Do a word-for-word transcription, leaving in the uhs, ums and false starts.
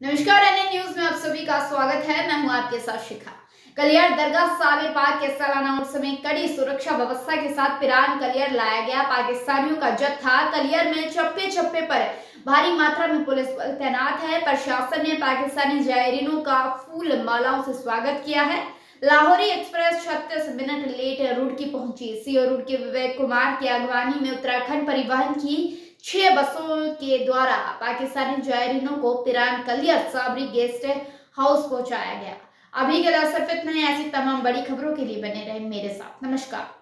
नमस्कार, N N news में आप सभी का स्वागत है। मैं हूं आपके साथ शिखा। कलियर दरगाह साबिर पाक के सालाना उत्सव में कड़ी सुरक्षा व्यवस्था के साथ पिरान कलियर लाया गया। पाकिस्तानियों का जत्था कलियर में चप्पे चप्पे पर भारी मात्रा में पुलिस बल तैनात है। प्रशासन ने पाकिस्तानी जायरीनों का फूल मालाओं से स्वागत किया है। लाहौरी एक्सप्रेस छत्तीस मिनट लेट रुड़की पहुंची। सीओ रुड़की विवेक कुमार की अगवानी में उत्तराखंड परिवहन की छह बसों के द्वारा पाकिस्तानी जायरीनों को पिरान कलियर साबरी गेस्ट हाउस पहुंचाया गया। अभी के लिए सिर्फ इतना ही। ऐसी तमाम बड़ी खबरों के लिए बने रहे मेरे साथ। नमस्कार।